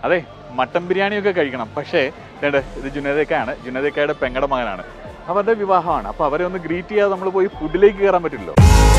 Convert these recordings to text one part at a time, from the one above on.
അതെ, മട്ടൻ ബിരിയാണിയൊക്കെ കഴിക്കണം. പക്ഷേ ഇത് ജുനൈദക്കയാണ്, ജുനൈദക്കയുടെ പെങ്ങളുടെ മകനാണ്. അവരുടെ വിവാഹമാണ്. അപ്പോൾ അവരെ ഒന്ന് ഗ്രീറ്റ് ചെയ്യാതെ നമ്മൾ പോയി ഫുഡിലേക്ക് കയറാൻ പറ്റില്ലല്ലോ.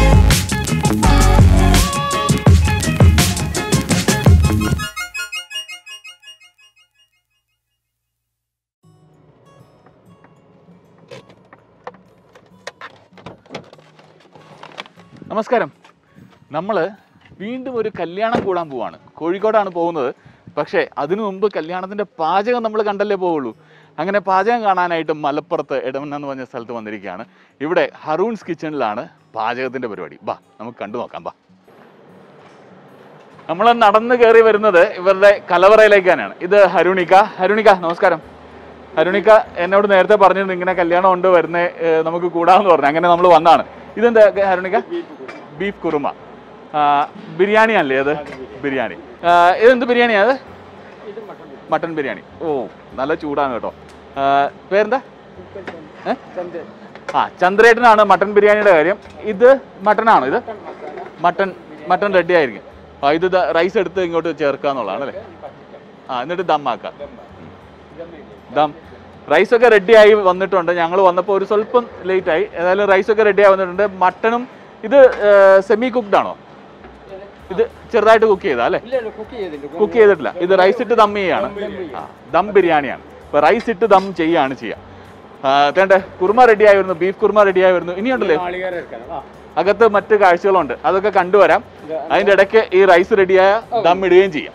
നമസ്കാരം. നമ്മൾ വീണ്ടും ഒരു കല്യാണം കൂടാൻ പോവാണ്. കോഴിക്കോടാണ് പോകുന്നത്. പക്ഷേ അതിനു മുമ്പ് കല്യാണത്തിൻ്റെ പാചകം നമ്മൾ കണ്ടല്ലേ പോവുള്ളൂ. അങ്ങനെ പാചകം കാണാനായിട്ട് മലപ്പുറത്ത് എടവണ്ണ എന്ന് പറഞ്ഞ സ്ഥലത്ത് വന്നിരിക്കുകയാണ്. ഇവിടെ ഹറൂൺസ് കിച്ചണിലാണ് പാചകത്തിൻ്റെ പരിപാടി. ബാ, നമുക്ക് കണ്ടു നോക്കാം. ബാ, നമ്മൾ നടന്ന് കയറി വരുന്നത് ഇവരുടെ കലവറയിലേക്കാണ്. ഇത് ഹരുണിക. ഹരുണിക നമസ്കാരം. ഹരുണിക എന്നോട് നേരത്തെ പറഞ്ഞിരുന്നു ഇങ്ങനെ കല്യാണം ഉണ്ട് വരുന്നേ, നമുക്ക് കൂടാമെന്ന് പറഞ്ഞു. അങ്ങനെ നമ്മൾ വന്നാണ്. ഇതെന്താ ഹരുണിക? ബീഫ് കുറുമ ബിരിയാണിയല്ലേ അത്? ബിരിയാണി. ഇതെന്ത് ബിരിയാണിയാണ്? മട്ടൺ ബിരിയാണി. ഓ, നല്ല ചൂടാണ് കേട്ടോ. പേരെന്താ? ചന്ദ്രേട്ടനാണ് മട്ടൺ ബിരിയാണിയുടെ കാര്യം. ഇത് മട്ടനാണോ? ഇത് മട്ടൺ റെഡി ആയിരിക്കും. ഇത് റൈസ് എടുത്ത് ഇങ്ങോട്ട് ചേർക്കുക എന്നുള്ളതാണ് അല്ലേ? എന്നിട്ട് ദമ്മാക്കാം. ദം റൈസൊക്കെ റെഡിയായി വന്നിട്ടുണ്ട്. ഞങ്ങൾ വന്നപ്പോൾ ഒരു സ്വല്പം ലേറ്റായി. ഏതായാലും റൈസൊക്കെ റെഡിയായി വന്നിട്ടുണ്ട്. മട്ടണും ഇത് സെമി കുക്ക്ഡ് ആണോ? ഇത് ചെറുതായിട്ട് കുക്ക് ചെയ്താ അല്ലേ? കുക്ക് ചെയ്തിട്ടില്ല. ഇത് റൈസ് ഇട്ട് ദം ചെയ്യാണ്. ദം ബിരിയാണിയാണ്. ഇപ്പൊ റൈസ് ഇട്ട് ദം ചെയ്യാണ് ചെയ്യുക. കുറുമ റെഡിയായി വരുന്നു. ബീഫ് കുറുമ റെഡിയായി വരുന്നു. ഇനിയുണ്ടല്ലേ അകത്ത് മറ്റ് കാഴ്ചകളുണ്ട്, അതൊക്കെ കണ്ടുവരാം. അതിന്റെ ഇടയ്ക്ക് ഈ റൈസ് റെഡിയായ ദം ഇടുകയും ചെയ്യാം.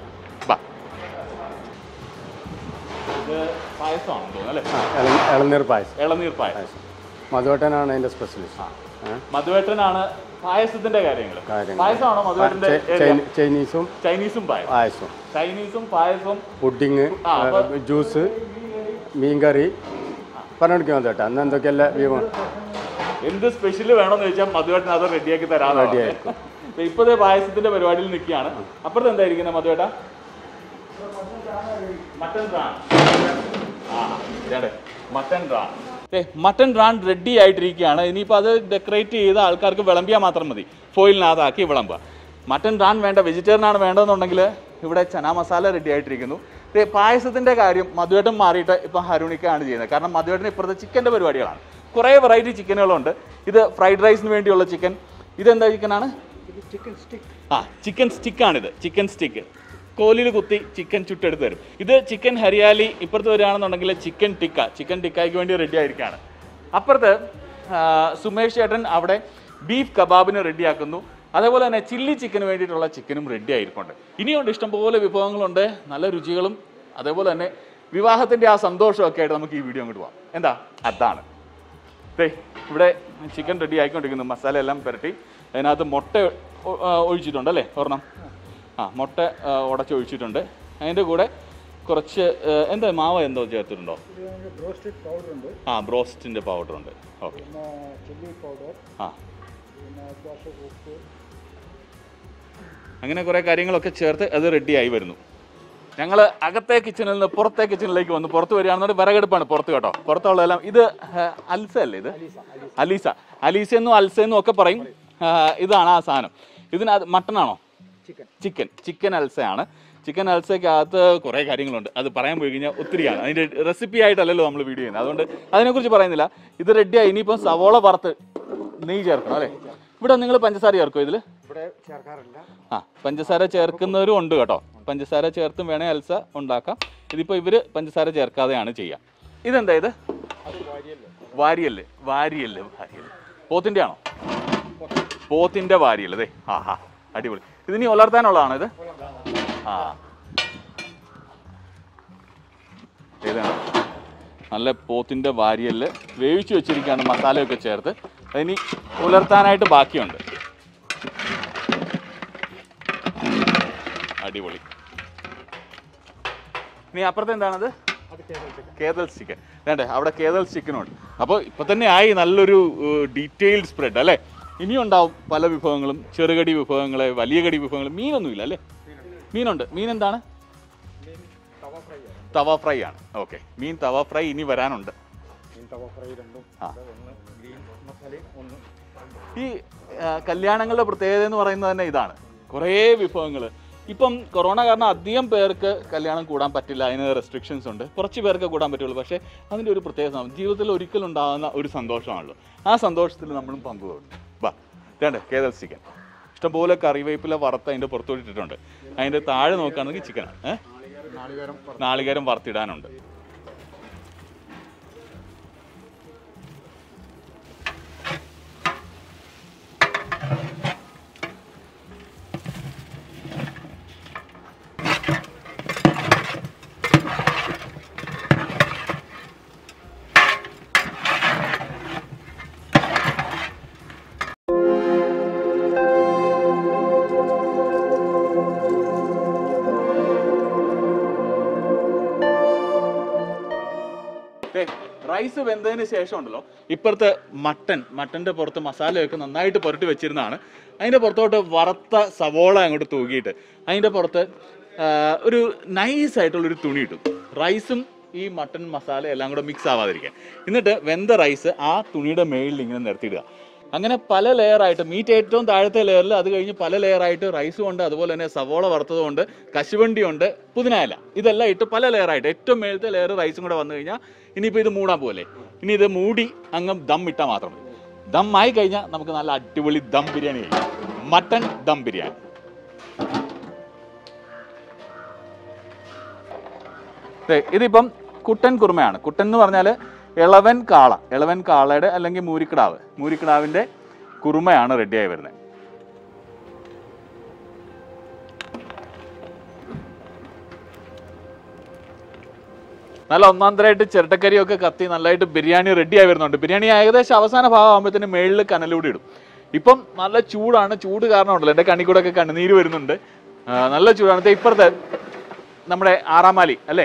ഇളനീർ പായസം. ഇളനീർ പായസം. മധുവേട്ടനാണ് അതിന്റെ സ്പെഷ്യലിസ്റ്റ്. മധുവേട്ടനാണ് പായസത്തിന്റെ കാര്യങ്ങൾ. പായസമാണോ മധുവേട്ടന്റെ? ചൈനീസും പായസവും പുഡിങ്, ജ്യൂസ്, മീൻകറി പറഞ്ഞെടുക്കാൻ മധുവേട്ട. അന്ന് എന്തൊക്കെയല്ല വിഭവം, എന്ത് സ്പെഷ്യല് വേണമെന്ന് ചോദിച്ചാൽ മധുവേട്ടൻ അത് റെഡിയാക്കി തരാൻ റെഡിയായിരിക്കും. ഇപ്പോഴത്തെ പായസത്തിന്റെ പരിപാടിയിൽ നിൽക്കുകയാണ്. അപ്പുറത്ത് എന്തായിരിക്കുന്നത് മധുവേട്ട? മട്ടൺ റാൻ റെഡി ആയിട്ടിരിക്കുകയാണ്. ഇനിയിപ്പോൾ അത് ഡെക്കറേറ്റ് ചെയ്ത് ആൾക്കാർക്ക് വിളമ്പിയാൽ മാത്രം മതി. ഫോയിലിനകത്താക്കി വിളമ്പുക. മട്ടൺ റാൻ വേണ്ട, വെജിറ്റേറിയൻ ആണ് വേണ്ടതെന്നുണ്ടെങ്കിൽ ഇവിടെ ചന മസാല റെഡി ആയിട്ടിരിക്കുന്നു. പായസത്തിൻ്റെ കാര്യം മധുവേട്ടൻ മാറിയിട്ട് ഇപ്പം ഹരുണിക്കയാണ് ചെയ്യുന്നത്. കാരണം മധുവേട്ടൻ ഇപ്പുറത്തെ ചിക്കൻ്റെ പരിപാടികളാണ്. കുറേ വെറൈറ്റി ചിക്കനുകളുണ്ട്. ഇത് ഫ്രൈഡ് റൈസിന് വേണ്ടിയുള്ള ചിക്കൻ. ഇതെന്താ ചിക്കനാണ്? ചിക്കൻ സ്റ്റിക്കാണിത്. ചിക്കൻ സ്റ്റിക്ക് കോലിൽ കുത്തി ചിക്കൻ ചുട്ടെടുത്ത് തരും. ഇത് ചിക്കൻ ഹരിയാലി. ഇപ്പുറത്ത് വരികയാണെന്നുണ്ടെങ്കിൽ ചിക്കൻ ടിക്കയ്ക്ക് വേണ്ടി റെഡി ആയിരിക്കുകയാണ്. അപ്പുറത്ത് സുമേഷ് ചേട്ടൻ അവിടെ ബീഫ് കബാബിന് റെഡിയാക്കുന്നു. അതേപോലെ തന്നെ ചില്ലി ചിക്കന് വേണ്ടിയിട്ടുള്ള ചിക്കനും റെഡി ആയിരിക്കുന്നുണ്ട്. ഇനിയുണ്ട് ഇഷ്ടംപോലെ വിഭവങ്ങളുണ്ട്, നല്ല രുചികളും. അതേപോലെ തന്നെ വിവാഹത്തിൻ്റെ ആ സന്തോഷമൊക്കെ ആയിട്ട് നമുക്ക് ഈ വീഡിയോ അങ്ങോട്ട് പോകാം. എന്താ? അതാണ് ഇവിടെ ചിക്കൻ റെഡി ആയിക്കൊണ്ടിരിക്കുന്നു. മസാല എല്ലാം പുരട്ടി അതിനകത്ത് മുട്ട ഒഴിച്ചിട്ടുണ്ട് അല്ലേ? ഒരെണ്ണം മുട്ട ഉടച്ചൊഴിച്ചിട്ടുണ്ട്. അതിൻ്റെ കൂടെ കുറച്ച് എന്താ മാവ് എന്തോ ചേർത്തിട്ടുണ്ടോ? ബ്രോസ്റ്റിൻ്റെ പൗഡറുണ്ട്. ഓക്കെ. അങ്ങനെ കുറേ കാര്യങ്ങളൊക്കെ ചേർത്ത് അത് റെഡിയായി വരുന്നു. ഞങ്ങൾ അകത്തെ കിച്ചണിൽ നിന്ന് പുറത്തെ കിച്ചണിലേക്ക് വന്നു. പുറത്ത് വരികയാണെന്നുണ്ടെങ്കിൽ വിറകെടുപ്പാണ് പുറത്ത് കേട്ടോ. പുറത്തുള്ളതെല്ലാം ഇത് അൽസ അല്ലേ? ഇത് അലീസെന്നും അൽസെന്നും ഒക്കെ പറയും. ഇതാണ് ആ സാധനം. ഇതിനകത്ത് മട്ടനാണോ? ചിക്കൻ അൽസയാണ്. ചിക്കൻ അൽസയ്ക്കകത്ത് കുറേ കാര്യങ്ങളുണ്ട്. അത് പറയാൻ പോയി കഴിഞ്ഞാൽ ഒത്തിരിയാണ്. അതിൻ്റെ റെസിപ്പി ആയിട്ടല്ലല്ലോ നമ്മൾ വീഡിയോ ചെയ്യുന്നത്. അതുകൊണ്ട് അതിനെക്കുറിച്ച് പറയുന്നില്ല. ഇത് റെഡിയായി. ഇനിയിപ്പം സവോള വറുത്ത് നെയ്യ് ചേർക്കണം അല്ലേ? ഇവിടെ നിങ്ങൾ പഞ്ചസാര ചേർക്കുമോ ഇതിൽ? പഞ്ചസാര ചേർക്കുന്നവരും ഉണ്ട് കേട്ടോ. പഞ്ചസാര ചേർത്തും വേണേൽ അൽസ ഉണ്ടാക്കാം. ഇതിപ്പോൾ ഇവർ പഞ്ചസാര ചേർക്കാതെയാണ് ചെയ്യുക. ഇതെന്താ ഇത്? വാരിയല്. പോത്തിൻ്റെ ആണോ? പോത്തിൻ്റെ വാരിയൽ. അതെ. അടിപൊളി. ഇതിനി ഉലർത്താനുള്ളതാണോ ഇത്? ഏതാണ്? നല്ല പോത്തിൻ്റെ വാരിയല് വേവിച്ച് വെച്ചിരിക്കുകയാണ് മസാലയൊക്കെ ചേർത്ത്. അതിനി ഉലർത്താനായിട്ട് ബാക്കിയുണ്ട്. അടിപൊളി. ഇനി അപ്പുറത്ത് എന്താണത്? കേദൽസ് ചിക്കൻ. വേണ്ടേ? അവിടെ കേദൽസ് ചിക്കനുണ്ട്. അപ്പോൾ ഇപ്പം തന്നെ ആയി നല്ലൊരു ഡീറ്റെയിൽഡ് സ്പ്രെഡ് അല്ലേ? ഇനിയും ഉണ്ടാവും പല വിഭവങ്ങളും. ചെറുകടി വിഭവങ്ങൾ, വലിയ കടി വിഭവങ്ങൾ. മീനൊന്നുമില്ല അല്ലേ? മീനുണ്ട്. മീൻ എന്താണ്? തവ ഫ്രൈ ആണ്. ഓക്കെ. മീൻ തവ ഫ്രൈ ഇനി വരാനുണ്ട്. ഈ കല്യാണങ്ങളുടെ പ്രത്യേകത എന്ന് പറയുന്നത് തന്നെ ഇതാണ്. കുറേ വിഭവങ്ങൾ. ഇപ്പം കൊറോണ കാരണം അധികം പേർക്ക് കല്യാണം കൂടാൻ പറ്റില്ല, അതിന് റെസ്ട്രിക്ഷൻസ് ഉണ്ട്. കുറച്ച് പേർക്ക് കൂടാൻ പറ്റുള്ളൂ. പക്ഷേ അതിൻ്റെ ഒരു പ്രത്യേകത ജീവിതത്തിൽ ഒരിക്കലും ഉണ്ടാകുന്ന ഒരു സന്തോഷമാണല്ലോ. ആ സന്തോഷത്തിൽ നമ്മളും പങ്കുകൊള്ളു. വാ വേണ്ടേ കേദൽ ചിക്കൻ ഇഷ്ടംപോലെ കറിവേപ്പില വറുത്ത് അതിൻ്റെ പുറത്തോട്ടിട്ടുണ്ട്. അതിൻ്റെ താഴെ നോക്കുകയാണെങ്കിൽ ചിക്കനാണ്. നാളികേരം വറുത്തിടാനുണ്ട്. റൈസ് വെന്തതിന് ശേഷം ഉണ്ടല്ലോ ഇപ്പുറത്തെ മട്ടൻ്റെ പുറത്ത് മസാലയൊക്കെ നന്നായിട്ട് പുരട്ടി വെച്ചിരുന്നതാണ്. അതിൻ്റെ പുറത്തോട്ട് വറുത്ത സവോള അങ്ങോട്ട് തൂക്കിയിട്ട് അതിൻ്റെ പുറത്ത് ഒരു നൈസായിട്ടുള്ളൊരു തുണി ഇട്ടു. റൈസും ഈ മട്ടൻ മസാല എല്ലാം കൂടെ മിക്സ് ആവാതിരിക്കാൻ. എന്നിട്ട് വെന്ത റൈസ് ആ തുണിയുടെ മേളിൽ ഇങ്ങനെ നിർത്തിയിടുക. അങ്ങനെ പല ലെയറായിട്ട് മീറ്റ് ഏറ്റവും താഴത്തെ ലെയറിൽ, അത് കഴിഞ്ഞ് പല ലെയറായിട്ട് റൈസും ഉണ്ട്, അതുപോലെ തന്നെ സവോള വറുത്തതുകൊണ്ട്, കശുവണ്ടി ഉണ്ട്, പുതിനയില, ഇതെല്ലാം ഇട്ട് പല ലെയറായിട്ട് ഏറ്റവും മേളത്തെ ലെയർ റൈസും കൂടെ വന്നു കഴിഞ്ഞാൽ ഇനിയിപ്പോൾ ഇത് മൂടാൻ പോലെ. ഇനി ഇത് മൂടി അങ്ങ് ദം ഇട്ടാൽ മാത്രം മതി. ദം ആയി കഴിഞ്ഞാൽ നമുക്ക് നല്ല അടിപൊളി ദം ബിരിയാണി കഴിക്കാം. മട്ടൻ ദം ബിരിയാണി. ഇതിപ്പം കുട്ടൻ കുറുമയാണ്. കുട്ടൻ എന്ന് പറഞ്ഞാൽ ഇളവൻ കാളയുടെ അല്ലെങ്കിൽ മൂരിക്കിടാവിൻ്റെ കുറുമയാണ് റെഡിയായി വരുന്നത്. നല്ല ഒന്നാം തരമായിട്ട് ചിരട്ടക്കരിയൊക്കെ കത്തി നല്ലതായിട്ട് ബിരിയാണി റെഡിയായി വരുന്നുണ്ട്. ബിരിയാണി ഏകദേശം അവസാന ഭാഗം ആകുമ്പോഴത്തേന് മേളിൽ കനലൂടി ഇടും. ഇപ്പം നല്ല ചൂടാണ്. ചൂട് കാരണം ഉണ്ടല്ലോ എൻ്റെ കണ്ണിൽ കൂടെ ഒക്കെ കണ്ണുനീര് വരുന്നുണ്ട്. നല്ല ചൂടാണ്. ഇപ്പുറത്തെ നമ്മുടെ ആറാമാലി അല്ലേ,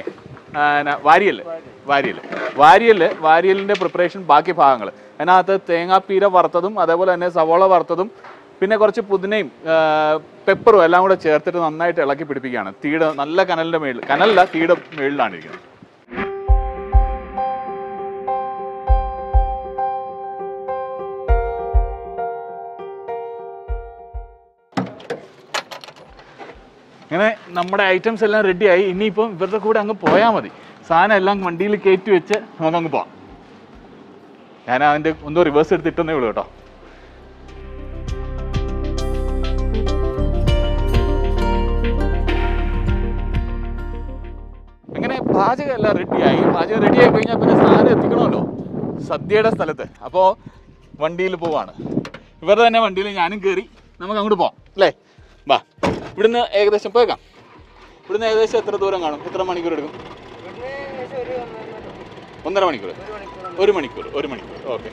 വാരിയലിൻ്റെ പ്രിപ്പറേഷൻ ബാക്കി ഭാഗങ്ങൾ. അതിനകത്ത് തേങ്ങാപ്പീര വറുത്തതും അതേപോലെ തന്നെ സവോള വറുത്തതും പിന്നെ കുറച്ച് പുതിനയും പെപ്പറും എല്ലാം കൂടെ ചേർത്തിട്ട് നന്നായിട്ട് ഇളക്കി പിടിപ്പിക്കുകയാണ്. തീയുടെ നല്ല കനലിൻ്റെ മേളിൽ, കനലല്ല തീയുടെ മേളിലാണ് ഇരിക്കുന്നത്. അങ്ങനെ നമ്മുടെ ഐറ്റംസ് എല്ലാം റെഡിയായി. ഇനിയിപ്പം ഇവരുടെ കൂടെ അങ്ങ് പോയാൽ മതി. സാധനം എല്ലാം വണ്ടിയിൽ കയറ്റി വെച്ച് നമുക്കങ്ങ് പോവാം. ഞാൻ അതിൻ്റെ ഒന്നും റിവേഴ്സ് എടുത്തിട്ടേ ഉള്ളൂ കേട്ടോ. അങ്ങനെ പാചകം എല്ലാം റെഡിയായി. പാചകം റെഡിയായി കഴിഞ്ഞാൽ പിന്നെ സാധനം എത്തിക്കണമല്ലോ സദ്യയുടെ സ്ഥലത്ത്. അപ്പോൾ വണ്ടിയിൽ പോവാണ്. ഇവരുടെ തന്നെ വണ്ടിയിൽ ഞാനും കയറി നമുക്ക് അങ്ങോട്ട് പോവാം അല്ലേ. വാ, ഇവിടുന്ന് ഏകദേശം പോയേക്കാം. ഇവിടുന്ന് ഏകദേശം എത്ര ദൂരം കാണും? എത്ര മണിക്കൂർ എടുക്കും? 1.5 മണിക്കൂർ, 1 മണിക്കൂർ. ഓക്കെ.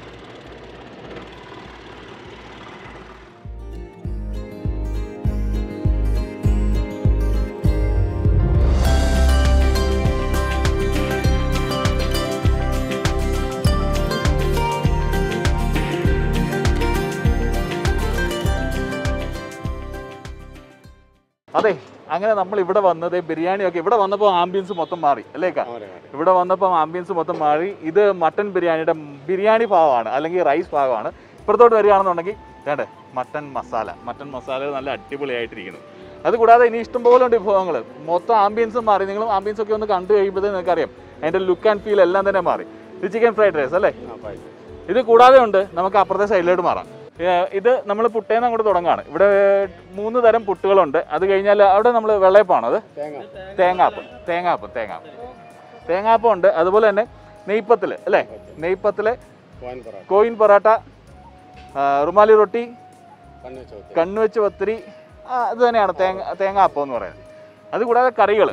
അതെ, അങ്ങനെ നമ്മൾ ഇവിടെ വന്നത് ബിരിയാണിയൊക്കെ ഇവിടെ വന്നപ്പോൾ ആംബിയൻസ് മൊത്തം മാറി അല്ലേക്കാ. ഇവിടെ വന്നപ്പോൾ ആംബിയൻസ് മൊത്തം മാറി. ഇത് മട്ടൻ ബിരിയാണിയുടെ ബിരിയാണി ഭാഗമാണ് അല്ലെങ്കിൽ റൈസ് ഭാഗമാണ്. ഇപ്പുറത്തോട്ട് വരികയാണെന്നുണ്ടെങ്കിൽ വേണ്ടേ മട്ടൻ മസാല നല്ല അടിപൊളിയായിട്ടിരിക്കുന്നു. അതുകൂടാതെ ഇനി ഇഷ്ടംപോലെ ഉണ്ട് വിഭവങ്ങൾ. മൊത്തം ആംബിയൻസും മാറി. നിങ്ങൾ ആംബിയൻസ് ഒക്കെ ഒന്ന് കണ്ടു കഴിയുമ്പോഴത്തേ നിങ്ങൾക്കറിയാം അതിൻ്റെ ലുക്ക് ആൻഡ് ഫീൽ എല്ലാം തന്നെ മാറി. ഇത് ചിക്കൻ ഫ്രൈഡ് റൈസ് അല്ലേ. ഇത് കൂടാതെ ഉണ്ട് നമുക്ക് അപ്പുറത്തെ സൈഡിലോട്ട് മാറാം. ഇത് നമ്മൾ പുട്ടേന്ന് അങ്ങോട്ട് തുടങ്ങുകയാണ്. ഇവിടെ 3 തരം പുട്ടുകളുണ്ട്. അത് കഴിഞ്ഞാൽ അവിടെ നമ്മൾ വെള്ളയപ്പാണ്, അത് തേങ്ങാപ്പം ഉണ്ട്. അതുപോലെ തന്നെ നെയ്പ്പത്തിൽ അല്ലേ, നെയ്പ്പത്തിൽ കോയിൻ പൊറാട്ട, റുമാലി റൊട്ടി, കണ്ണുവെച്ച് പത്തിരി, അത് തന്നെയാണ് തേങ്ങാപ്പം എന്ന് പറയുന്നത്. അതുകൂടാതെ കറികൾ.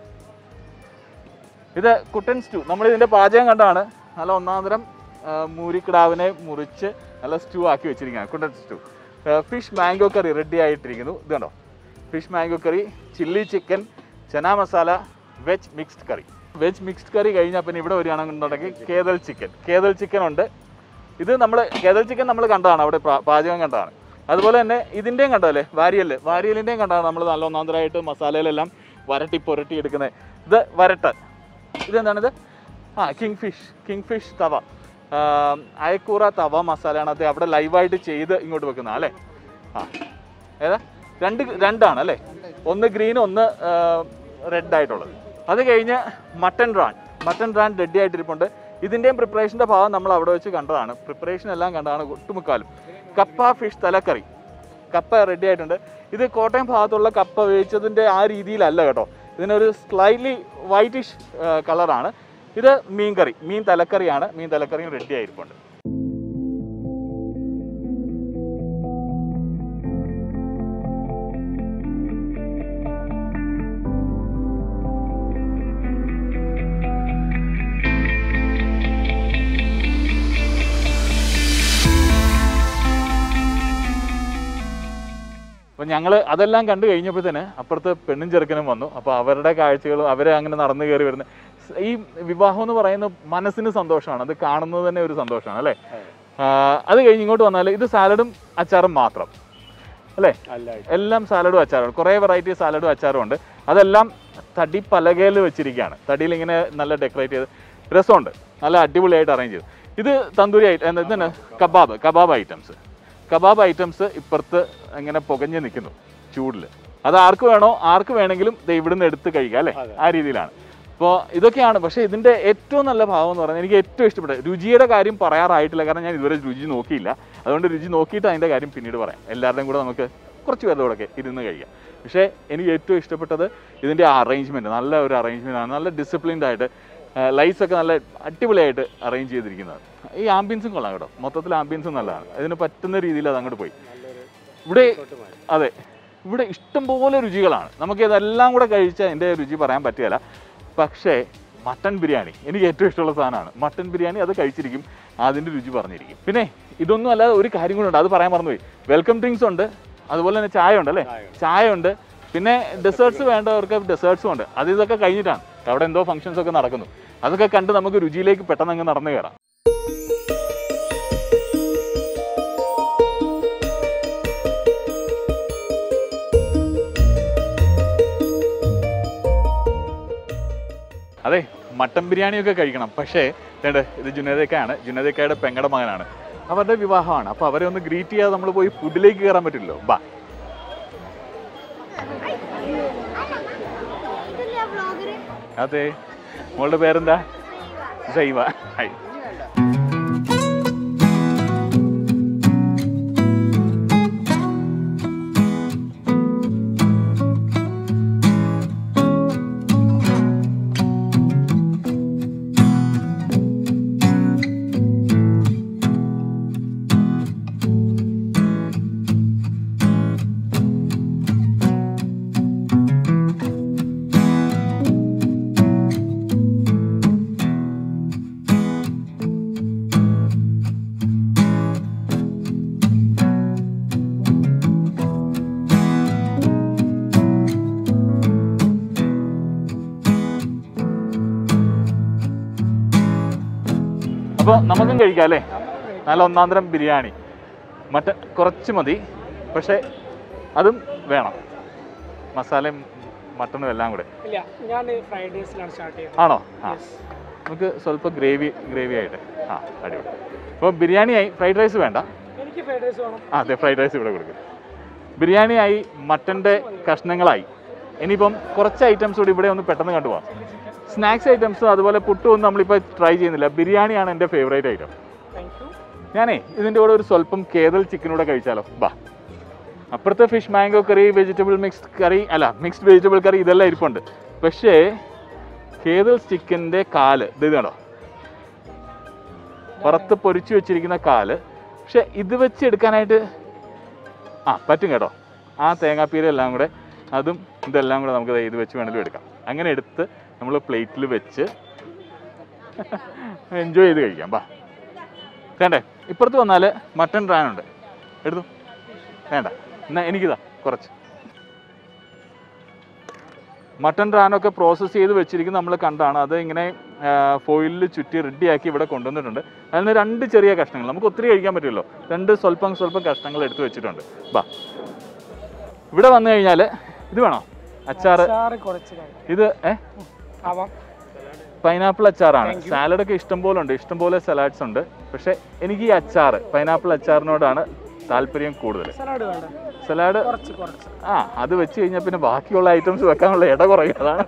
ഇത് കുട്ടൻ സ്റ്റൂ. നമ്മളിതിൻ്റെ പാചകം കണ്ടാണ്. നല്ല ഒന്നാം തരം മൂരിക്കിടാവിനെ മുറിച്ച് നല്ല സ്റ്റൂ ആക്കി വെച്ചിരിക്കുകയാണ്. കുട്ടൻ stew. Fish mango curry ready ആയിട്ടിരിക്കുന്നു. ഇത് കണ്ടോ, fish mango curry, chilli chicken, chana masala, veg mixed curry കഴിഞ്ഞാൽ പിന്നെ ഇവിടെ വരികയാണെന്നുണ്ടെങ്കിൽ കേദൽ ചിക്കൻ ഉണ്ട്. ഇത് കേദൽ ചിക്കൻ നമ്മൾ കണ്ടതാണ്, അവിടെ പാചകം കണ്ടതാണ്. അതുപോലെ തന്നെ ഇതിൻ്റെയും കണ്ടല്ലേ വാരിയലിൻ്റെയും കണ്ടതാണ്. നമ്മൾ നല്ല ഒന്നാന്തരമായിട്ട് മസാലയിലെല്ലാം പുരട്ടി എടുക്കുന്നത്. ഇത് വരട്ട്. ഇതെന്താണിത്? കിങ് ഫിഷ് തവ, അയക്കൂറ തവ മസാലയാണ്. അത് അവിടെ ലൈവായിട്ട് ചെയ്ത് ഇങ്ങോട്ട് വെക്കുന്നത് അല്ലേ. ഏതാ രണ്ടാണ് അല്ലേ. ഒന്ന് ഗ്രീൻ ഒന്ന് റെഡ് ആയിട്ടുള്ളത്. അത് കഴിഞ്ഞ് മട്ടൺ റാൻ റെഡി ആയിട്ടിരിപ്പുണ്ട്. ഇതിൻ്റെയും പ്രിപ്പറേഷൻ്റെ ഭാഗം നമ്മൾ അവിടെ വെച്ച് കണ്ടതാണ്, പ്രിപ്പറേഷൻ എല്ലാം കണ്ടതാണ് ഒട്ടുമുക്കാലും. കപ്പ ഫിഷ് തലക്കറി, കപ്പ റെഡി ആയിട്ടുണ്ട്. ഇത് കോട്ടയം ഭാഗത്തുള്ള കപ്പ വേവിച്ചതിൻ്റെ ആ രീതിയിലല്ല കേട്ടോ, ഇതിനൊരു സ്ലൈറ്റ്ലി വൈറ്റിഷ് കളറാണ്. ഇത് മീൻ തലക്കറിയാണ്, മീൻ തലക്കറിയും റെഡി ആയിരിപ്പുണ്ട്. അപ്പോൾ ഞങ്ങൾ അതെല്ലാം കണ്ടു കഴിഞ്ഞപ്പോഴത്തേന് അപ്പുറത്ത് പെണ്ണും ചെറുക്കനും വന്നു. അപ്പോൾ അവരുടെ കാഴ്ചകളും അവരെ അങ്ങനെ നടന്നു കയറി വരുന്ന ഈ വിവാഹം എന്ന് പറയുന്നത് മനസ്സിന് സന്തോഷമാണ്, അത് കാണുന്നത് തന്നെ ഒരു സന്തോഷമാണ് അല്ലേ. അത് കഴിഞ്ഞ് ഇങ്ങോട്ട് വന്നാൽ ഇത് സാലഡും അച്ചാറും മാത്രം അല്ലേ, എല്ലാം സാലഡും അച്ചാറും, കുറേ വെറൈറ്റി സാലഡും അച്ചാറും ഉണ്ട്. അതെല്ലാം തടി പലകയിൽ വെച്ചിരിക്കുകയാണ്, തടിയിൽ ഇങ്ങനെ നല്ല ഡെക്കറേറ്റ് ചെയ്ത് രസമുണ്ട്, നല്ല അടിപൊളിയായിട്ട് അറേഞ്ച് ചെയ്തു. ഇത് തന്തൂരി ഇതന്നെ കബാബ് ഐറ്റംസ് ഇപ്പുറത്ത് ഇങ്ങനെ പുകഞ്ഞ് നിൽക്കുന്നു ചൂടിൽ. അത് ആർക്ക് വേണമെങ്കിലും ഇവിടുന്ന് എടുത്ത് കഴിക്കാം അല്ലേ, ആ രീതിയിലാണ്. അപ്പോൾ ഇതൊക്കെയാണ്. പക്ഷേ ഇതിൻ്റെ ഏറ്റവും നല്ല ഭാഗം എന്ന് പറയുന്നത് എനിക്ക് ഏറ്റവും ഇഷ്ടപ്പെട്ട രുചിയുടെ കാര്യം പറയാറായിട്ടില്ല, കാരണം ഞാൻ ഇതുവരെ രുചി നോക്കിയില്ല. അതുകൊണ്ട് രുചി നോക്കിയിട്ട് അതിൻ്റെ കാര്യം പിന്നീട് പറയാം. എല്ലാവരുടെയും കൂടെ നമുക്ക് കുറച്ച് പേരുടെ കൂടെ ഇരുന്ന് കഴിക്കാം. പക്ഷേ എനിക്ക് ഏറ്റവും ഇഷ്ടപ്പെട്ടത് ഇതിൻ്റെ അറേഞ്ച്മെൻറ്റ്, നല്ല ഒരു അറേഞ്ച്മെൻറ്റാണ്, നല്ല ഡിസിപ്ലിൻഡ് ആയിട്ട് ലൈറ്റ്സൊക്കെ നല്ല അടിപൊളിയായിട്ട് അറേഞ്ച് ചെയ്തിരിക്കുന്നത്. ഈ ആംബിയൻസും കൊള്ളാം കേട്ടോ, മൊത്തത്തിൽ ആംബിയൻസും നല്ലതാണ്. ഇതിന് പറ്റുന്ന രീതിയിൽ അത് അങ്ങോട്ട് പോയി. ഇവിടെ ഇഷ്ടംപോലെ രുചികളാണ്. നമുക്ക് ഇതെല്ലാം കൂടെ കഴിച്ചാൽ എൻ്റെ രുചി പറയാൻ പറ്റുകയില്ല. പക്ഷേ മട്ടൻ ബിരിയാണി എനിക്ക് ഏറ്റവും ഇഷ്ടമുള്ള സാധനമാണ്. മട്ടൻ ബിരിയാണി അത് കഴിച്ചിരിക്കും, അതിൻ്റെ രുചി പറഞ്ഞിരിക്കും. പിന്നെ ഇതൊന്നും അല്ലാതെ ഒരു കാര്യം കൂടെ ഉണ്ട്, അത് പറയാൻ മറന്നുപോയി. വെൽക്കം ഡ്രിങ്ക്സ് ഉണ്ട്, അതുപോലെ തന്നെ ചായ ഉണ്ട് അല്ലേ, ചായ ഉണ്ട്. പിന്നെ ഡെസേർട്ട്സ് വേണ്ടവർക്ക് ഡെസേർട്ട്സും ഉണ്ട്. ഇതൊക്കെ കഴിഞ്ഞിട്ടാണ് അവിടെ എന്തോ ഫംഗ്ഷൻസ് ഒക്കെ നടക്കുന്നു. അതൊക്കെ കണ്ട് നമുക്ക് രുചിയിലേക്ക് പെട്ടെന്ന് അങ്ങ് നടന്നു കയറാം. അതെ, മട്ടൻ ബിരിയാണിയൊക്കെ കഴിക്കണം. പക്ഷേ ഇത് ജുനൈദക്കയുടെ പെങ്ങടെ മകനാണ്, അവരുടെ വിവാഹമാണ്. അപ്പോൾ അവരെ ഒന്ന് ഗ്രീറ്റ് ചെയ്യാതെ നമ്മൾ പോയി ഫുഡിലേക്ക് കയറാൻ പറ്റില്ലല്ലോ. ബാ, അതെ, മോളുടെ പേരെന്താ? സൈവ. അപ്പോൾ നമുക്കും കഴിക്കാം അല്ലേ, നല്ല ഒന്നാന്തരം ബിരിയാണി. മട്ടൻ കുറച്ച് മതി, പക്ഷേ അതും വേണം, മസാലയും മട്ടണും എല്ലാം കൂടെ. ആണോ? ആ, നമുക്ക് സ്വല്പം ഗ്രേവി ആയിട്ട്. ആ, അടിപൊളി. അപ്പോൾ ബിരിയാണിയായി, ഫ്രൈഡ് റൈസ് വേണ്ട. അതെ, ഫ്രൈഡ് റൈസ് ഇവിടെ കൊടുക്കും. ബിരിയാണിയായി, മട്ടൻ്റെ കഷ്ണങ്ങളായി. ഇനിയിപ്പം കുറച്ച് ഐറ്റംസ് കൂടി ഇവിടെ ഒന്ന് പെട്ടെന്ന് കണ്ടുപോകാം. സ്നാക്സ് ഐറ്റംസും അതുപോലെ പുട്ടും ഒന്നും നമ്മളിപ്പോൾ ട്രൈ ചെയ്യുന്നില്ല. ബിരിയാണിയാണ് എൻ്റെ ഫേവറേറ്റ് ഐറ്റം. ഞാനേ ഇതിൻ്റെ കൂടെ ഒരു സ്വല്പം കേതൽ ചിക്കനൂടെ കഴിച്ചാലോ? ബാ. അപ്പുറത്തെ fish mango curry, mixed vegetable curry ഇതെല്ലാം ഇരിപ്പുണ്ട്. പക്ഷേ കേതൽ ചിക്കൻ്റെ കാല് ഇതാണോ, പുറത്ത് പൊരിച്ചു വെച്ചിരിക്കുന്ന കാല്. പക്ഷെ ഇത് വെച്ച് എടുക്കാനായിട്ട് പറ്റും കേട്ടോ. ആ തേങ്ങാപ്പീരെല്ലാം കൂടെ അതും ഇതെല്ലാം കൂടെ നമുക്ക് ഇത് വെച്ച് വേണമെങ്കിലും എടുക്കാം. അങ്ങനെ എടുത്ത് നമ്മൾ പ്ലേറ്റിൽ വെച്ച് എൻജോയ് ചെയ്ത് കഴിക്കാം. ബാ, വേണ്ടേ? ഇപ്പുറത്ത് വന്നാൽ മട്ടൺ റാനുണ്ട്, എടുത്തു. വേണ്ട, എന്നാൽ എനിക്കിതാ കുറച്ച് മട്ടൺ റാനൊക്കെ പ്രോസസ്സ് ചെയ്ത് വെച്ചിരിക്കുന്നത് നമ്മൾ കണ്ടാണ്. അത് ഇങ്ങനെ ഫോയിലിൽ ചുറ്റി റെഡിയാക്കി ഇവിടെ കൊണ്ടുവന്നിട്ടുണ്ട്. അതിന് 2 ചെറിയ കഷ്ണങ്ങൾ, നമുക്ക് ഒത്തിരി കഴിക്കാൻ പറ്റുമല്ലോ, 2 സ്വല്പം കഷ്ണങ്ങൾ എടുത്ത് വെച്ചിട്ടുണ്ട്. ബാ, ഇവിടെ വന്നു കഴിഞ്ഞാൽ ഇത് വേണോ? അച്ചാറ്. ഇത് പൈനാപ്പിൾ അച്ചാറാണ്. സാലഡൊക്കെ ഇഷ്ടംപോലെ ഉണ്ട്, ഇഷ്ടംപോലെ സലാഡ്സ് ഉണ്ട്. പക്ഷേ എനിക്ക് ഈ അച്ചാറ്, പൈനാപ്പിൾ അച്ചാറിനോടാണ് താല്പര്യം കൂടുതൽ. സലാഡ് അത് വെച്ച് കഴിഞ്ഞാൽ പിന്നെ ബാക്കിയുള്ള ഐറ്റംസ് വെക്കാനുള്ള ഇട കുറയും. അതാണ്.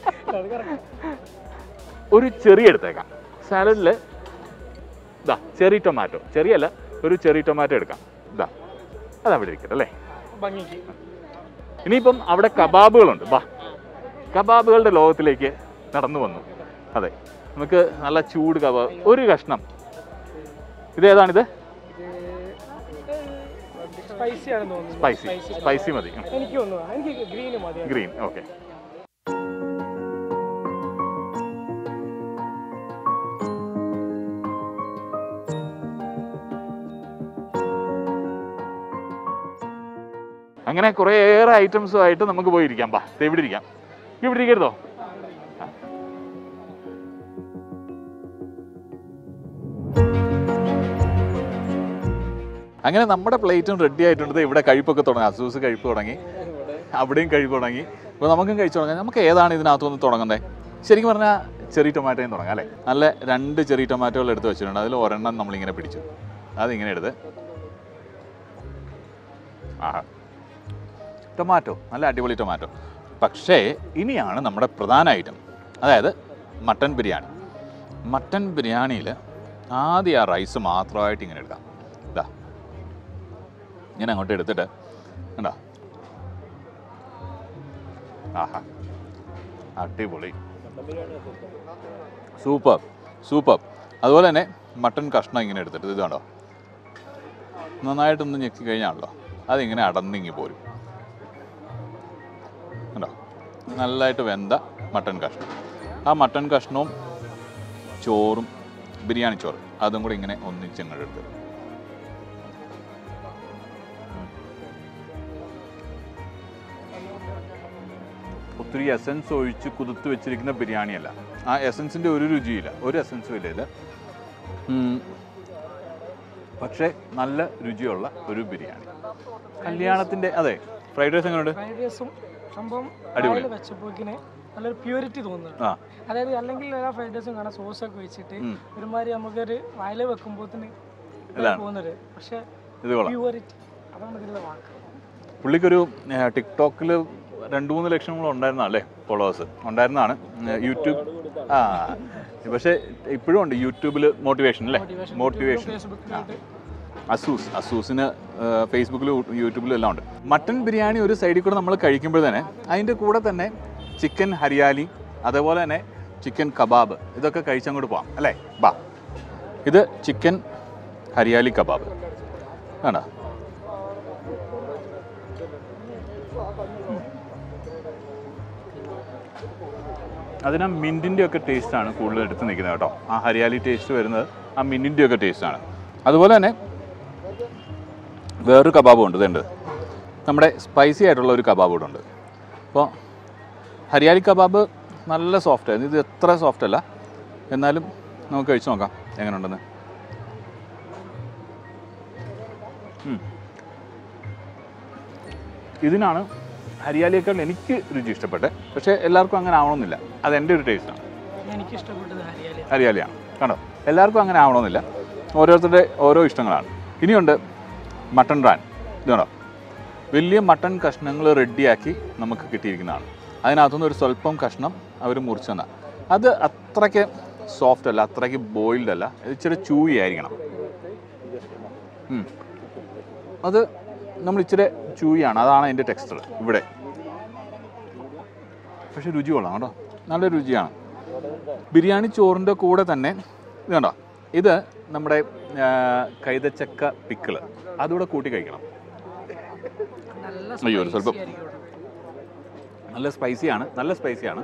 ഒരു ചെറി എടുത്തേക്കാം സാലഡിൽ. ഇതാ ചെറി ടൊമാറ്റോ, ചെറിയല്ല, ഒരു ചെറി ടൊമാറ്റോ എടുക്കാം. ഇതാ അതവിടെ ഇരിക്കട്ടെ അല്ലേ. ഇനിയിപ്പം അവിടെ കബാബുകളുണ്ട്. കബാബുകളുടെ ലോകത്തിലേക്ക് നടന്നു വന്നു. അതെ, നമുക്ക് നല്ല ചൂട് കബാബ്. ഒരു കഷ്ണം. ഇതേതാണിത്? സ്പൈസി മതി. ഗ്രീൻ. ഓക്കെ. അങ്ങനെ കുറേയേറെ ഐറ്റംസുമായിട്ട് നമുക്ക് പോയിരിക്കാം. ഇവിടെ ഇരിക്കാം. ഇവിടെ ഇരിക്കരുതോ? അങ്ങനെ നമ്മുടെ പ്ലേറ്റും റെഡി ആയിട്ടുണ്ട്. ഇവിടെ കഴിപ്പൊക്കെ തുടങ്ങി. അസൂസ് കഴിപ്പ് തുടങ്ങി, അവിടെയും കഴിപ്പ് തുടങ്ങി. അപ്പോൾ നമുക്കും കഴിച്ചു തുടങ്ങാം. നമുക്ക് ഏതാണ് ഇതിനകത്തുനിന്ന് തുടങ്ങുന്നത്? ശരിക്കും പറഞ്ഞാൽ ചെറി ടൊമാറ്റോയും തുടങ്ങാം അല്ലേ. നല്ല 2 ചെറി ടൊമാറ്റോകൾ എടുത്ത് വെച്ചിട്ടുണ്ട്. അതിൽ ഒരെണ്ണം നമ്മളിങ്ങനെ പിടിച്ചു, അതിങ്ങനെ എടുത്ത്. ടൊമാറ്റോ, നല്ല അടിപൊളി ടൊമാറ്റോ. പക്ഷേ ഇനിയാണ് നമ്മുടെ പ്രധാന ഐറ്റം, അതായത് മട്ടൻ ബിരിയാണി. മട്ടൻ ബിരിയാണിയിൽ ആദ്യം ആ റൈസ് മാത്രമായിട്ട് ഇങ്ങനെ എടുക്കാം. ഇതാ ഇങ്ങനെ അങ്ങോട്ട് എടുത്തിട്ട് കണ്ടോ. ആഹാ, അടിപൊളി, സൂപ്പർ. അതുപോലെ തന്നെ മട്ടൻ കഷ്ണം ഇങ്ങനെ എടുത്തിട്ട് ഇത് കണ്ടോ, നന്നായിട്ടൊന്ന് ഞെക്കി കഴിഞ്ഞാണല്ലോ അതിങ്ങനെ അടന്നിങ്ങി പോരും. കണ്ടോ, നല്ലതായിട്ട് വെന്ത മട്ടൻ കഷ്ണം. ആ മട്ടൻ കഷ്ണവും ചോറും, ബിരിയാണി ചോറ്, അതും കൂടി ഇങ്ങനെ ഒന്നിച്ചങ്ങോട്ട് എടുത്ത്. ഒത്തിരി എസൻസ് ഒഴിച്ച് കുതിർത്ത് വെച്ചിരിക്കുന്ന ബിരിയാണിയല്ല. ആ എസൻസിൻ്റെ ഒരു രുചിയില്ല, ഒരു എസൻസും ഇല്ല ഇത്. പക്ഷേ നല്ല രുചിയുള്ള ഒരു ബിരിയാണി. കല്യാണത്തിൻ്റെ. അതെ, ഫ്രൈഡ് റൈസ് എങ്ങനെയുണ്ട്? അടിപൊളി. നല്ലൊരു പ്യൂരിറ്റി തോന്നുന്നുണ്ട്. അതായത് അല്ലെങ്കിൽ എല്ലാ ഫ്രൈഡ് റൈസും കാണാൻ സോസൊക്കെ വെച്ചിട്ട് ഒരുമാതിരി നമുക്കൊരു വയല വെക്കുമ്പോൾ പോകുന്നത്. പക്ഷെ പ്യൂരിറ്റി, അതാണ് ഇതിലുള്ള വാക്ക്. പുള്ളിക്കൊരു ടിക്ടോക്കിൽ 2-3 ലക്ഷങ്ങളും ഉണ്ടായിരുന്നല്ലേ ഫോളോവേഴ്സ് ഉണ്ടായിരുന്നതാണ്. യൂട്യൂബ് പക്ഷേ ഇപ്പോഴും ഉണ്ട് യൂട്യൂബിൽ മോട്ടിവേഷൻ അല്ലേ, മോട്ടിവേഷൻ. അസൂസിന് ഫേസ്ബുക്കിലും യൂട്യൂബിലും എല്ലാം ഉണ്ട്. മട്ടൻ ബിരിയാണി ഒരു സൈഡിൽ കൂടെ നമ്മൾ കഴിക്കുമ്പോൾ തന്നെ അതിൻ്റെ കൂടെ തന്നെ ചിക്കൻ ഹരിയാലി, അതേപോലെ തന്നെ ചിക്കൻ കബാബ്, ഇതൊക്കെ കഴിച്ചങ്ങോട്ട് പോകാം അല്ലേ. ഇത് ചിക്കൻ ഹരിയാലി കബാബ് ആണ്. അതിന് ആ മിൻറ്റിൻ്റെ ഒക്കെ ടേസ്റ്റാണ് കൂടുതൽ എടുത്ത് നിൽക്കുന്നത് കേട്ടോ. ആ ഹരിയാലി ടേസ്റ്റ് വരുന്നത് ആ മിൻറ്റിൻ്റെ ഒക്കെ ടേസ്റ്റാണ്. അതുപോലെ തന്നെ വേറൊരു കബാബും ഉണ്ട്. ഇതുണ്ട്, നമ്മുടെ സ്പൈസി ആയിട്ടുള്ള ഒരു കബാബ് കൂടെ ഉണ്ട്. അപ്പോൾ ഹരിയാലി കബാബ് നല്ല സോഫ്റ്റായിരുന്നു. ഇത് എത്ര സോഫ്റ്റ് അല്ല, എന്നാലും നമുക്ക് കഴിച്ച് നോക്കാം എങ്ങനെയുണ്ടെന്ന്. ഇതിനാണ് ഹരിയാലിയേക്കാൾ എനിക്ക് രുചി ഇഷ്ടപ്പെട്ടത്. പക്ഷേ എല്ലാവർക്കും അങ്ങനെ ആവണമെന്നില്ല. അതെൻ്റെ ഒരു ടേസ്റ്റാണ്. എനിക്ക് ഇഷ്ടപ്പെട്ടത് ഹരിയാലിയാണ്. കണ്ടോ, എല്ലാവർക്കും അങ്ങനെ ആവണമെന്നില്ല. ഓരോരുത്തരുടെ ഓരോ ഇഷ്ടങ്ങളാണ്. ഇനിയുണ്ട് മട്ടൺ റാൻ. ഇത് കണ്ടോ, വലിയ മട്ടൺ കഷ്ണങ്ങൾ റെഡിയാക്കി നമുക്ക് കിട്ടിയിരിക്കുന്നതാണ്. അതിനകത്തുനിന്ന് ഒരു സ്വല്പം കഷ്ണം അവർ മുറിച്ചു തന്നാൽ അത് അത്രയ്ക്ക് സോഫ്റ്റ് അല്ല, അത്രയ്ക്ക് ബോയിൽഡ് അല്ല, ഇച്ചിരി ചൂയി ആയിരിക്കണം. അത് നമ്മൾ ഇച്ചിരി ചൂയാണ്, അതാണ് അതിൻ്റെ ടെക്സ്ചർ ഇവിടെ. പക്ഷെ രുചി കൊള്ളാം കേട്ടോ, നല്ല രുചിയാണ്. ബിരിയാണി ചോറിൻ്റെ കൂടെ തന്നെ ഇത് കണ്ടോ, ഇത് നമ്മുടെ കൈതച്ചക്ക പിക്കിള് അതുകൂടെ കൂട്ടി കഴിക്കണം. അയ്യോ, ഒരു സ്വല്പം നല്ല സ്പൈസിയാണ്.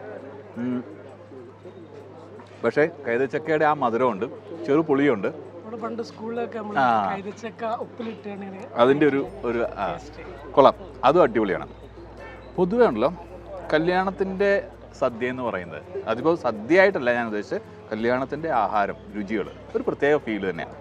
പക്ഷേ കൈതച്ചക്കയുടെ ആ മധുരമുണ്ട്, ചെറു പുളിയുണ്ട്. അതിൻ്റെ ഒരു കൊള്ളാം, അതും അടിപൊളിയാണ്. പൊതുവേ ഉണ്ടല്ലോ കല്യാണത്തിൻ്റെ സദ്യ എന്ന് പറയുന്നത്, അതിപ്പോൾ സദ്യ ആയിട്ടല്ല ഞാൻ ഉദ്ദേശിച്ചത്, കല്യാണത്തിൻ്റെ ആഹാരം, രുചികൾ ഒരു പ്രത്യേക ഫീൽ തന്നെയാണ്.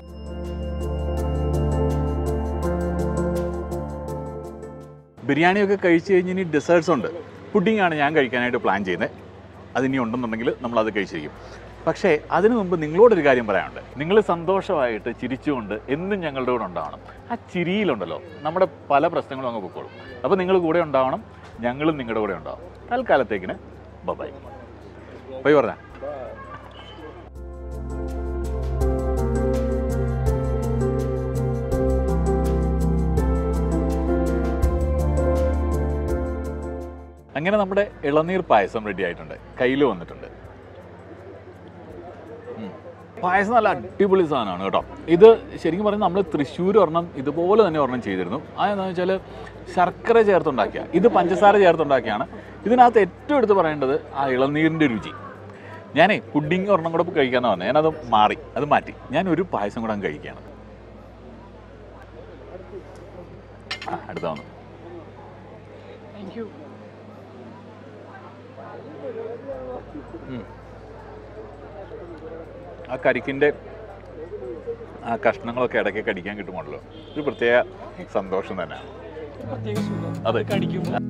ബിരിയാണിയൊക്കെ കഴിച്ച് കഴിഞ്ഞ് ഇനി ഡെസേർട്ട്സ് ഉണ്ട്. പുഡിങ്ങാണ് ഞാൻ കഴിക്കാനായിട്ട് പ്ലാൻ ചെയ്യുന്നത്. അതിനി ഉണ്ടെന്നുണ്ടെങ്കിൽ നമ്മളത് കഴിച്ചിരിക്കും. പക്ഷേ അതിനു മുമ്പ് നിങ്ങളോടൊരു കാര്യം പറയാനുണ്ട്. നിങ്ങൾ സന്തോഷമായിട്ട് ചിരിച്ചുകൊണ്ട് എന്നും ഞങ്ങളുടെ കൂടെ ഉണ്ടാവണം. ആ ചിരിയിലുണ്ടല്ലോ നമ്മുടെ പല പ്രശ്നങ്ങളും അങ്ങ് പൊക്കോളും. അപ്പോൾ നിങ്ങൾ കൂടെ ഉണ്ടാവണം, ഞങ്ങളും നിങ്ങളുടെ കൂടെ ഉണ്ടാവും. തൽക്കാലത്തേക്കിന് ബൈ. ബൈ പറഞ്ഞ അങ്ങനെ നമ്മുടെ ഇളനീർ പായസം റെഡി ആയിട്ടുണ്ട്, കയ്യിൽ വന്നിട്ടുണ്ട്. പായസം നല്ല അടിപൊളി സാധനമാണ് കേട്ടോ. ഇത് ശരിക്കും പറഞ്ഞാൽ നമ്മൾ തൃശ്ശൂർ ഒരെണ്ണം ഇതുപോലെ തന്നെ ഒരെണ്ണം ചെയ്തിരുന്നു. അതെന്താണെന്ന് വെച്ചാൽ ശർക്കര ചേർത്തുണ്ടാക്കിയ, ഇത് പഞ്ചസാര ചേർത്തുണ്ടാക്കിയാണ്. ഇതിനകത്ത് ഏറ്റവും എടുത്ത് പറയേണ്ടത് ആ ഇളനീരിൻ്റെ രുചി. ഞാനേ പുഡിങ് ഒരെണ്ണം കൂടെ കഴിക്കാമെന്ന് പറഞ്ഞത്, ഞാനത് മാറ്റി ഞാൻ ഒരു പായസം കൂടെ അങ്ങ് കഴിക്കുകയാണ്. അടുത്ത വന്നു. Thank you. ആ കരിക്കിൻ്റെ ആ കഷ്ണങ്ങളൊക്കെ ഇടയ്ക്ക് കടിക്കാൻ കിട്ടുമ്പോഴല്ലോ ഒരു പ്രത്യേക സന്തോഷം തന്നെയാണ്. പ്രത്യേക സുഖം അതെ. കടിക്കുമ്പോൾ